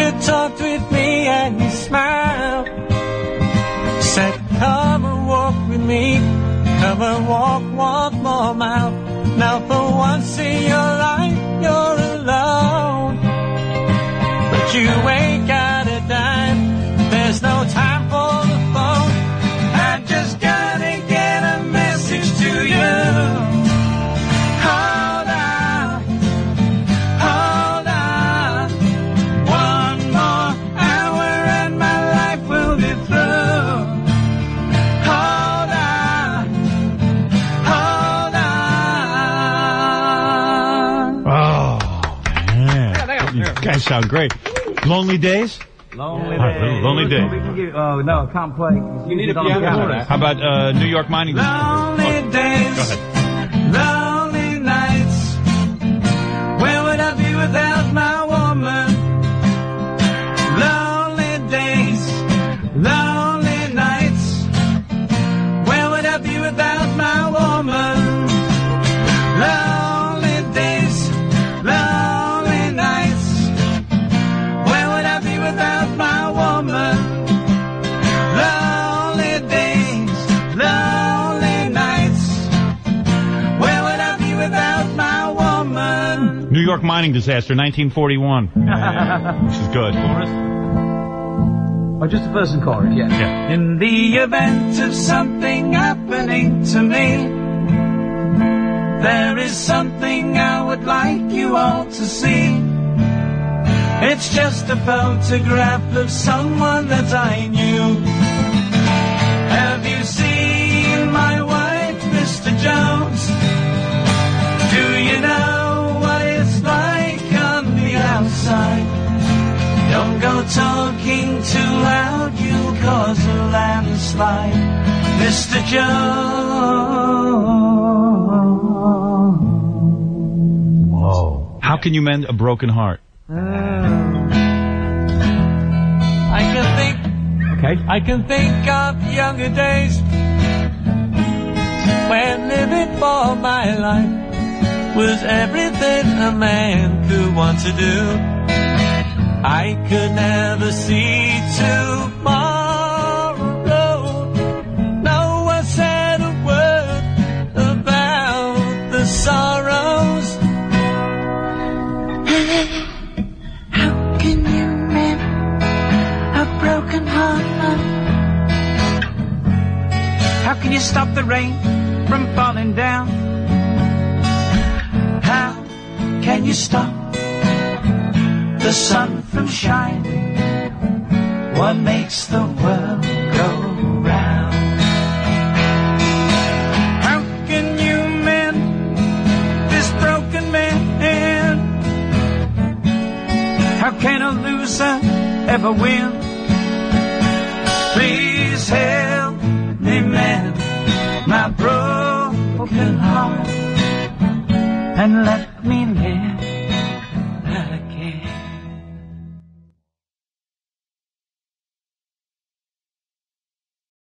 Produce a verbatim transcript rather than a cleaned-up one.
talked with me and he smiled. Said, come and walk with me. Come and walk one more mile. Now for once in your life you're alone, but you ain't got a dime. There's no time for the phone. I just gotta get a message to you. Hold on, hold on. One more hour and my life will be through. Hold on, hold on. Oh, man. You guys sound great. Lonely Days? Lonely All right, Days. Lonely Days. Oh, no, can't play. You need a piano. How about uh, New York Mining? Lonely Oh, days, go ahead. lonely nights. Where would I be without my woman? Lonely days, lonely nights. Where would I be without my woman? Lonely days, lonely nights. Where would I be without my woman? Lonely days, lonely nights. Where would I be without my woman? New York mining disaster, nineteen forty-one. Which is good. Oh, just the first and chorus, yeah. Yeah. In the event of something happening to me, there is something I would like you all to see. It's just a photograph of someone that I knew. Have you seen my wife, Mister Jones? Do you know what it's like on the outside? Don't go talking too loud, you'll cause a landslide, Mister Jones. Whoa. How can you mend a broken heart? I can think, Okay. I can think of younger days when living for my life was everything a man could want to do. I could never see tomorrow. No one said a word about the sorrows. How can you mend a broken heart? How can you stop the rain from falling down? How can you stop the sun from shining? What makes the world go round? How can you mend this broken man? How can a loser ever win? Please help me mend my broken heart and let me live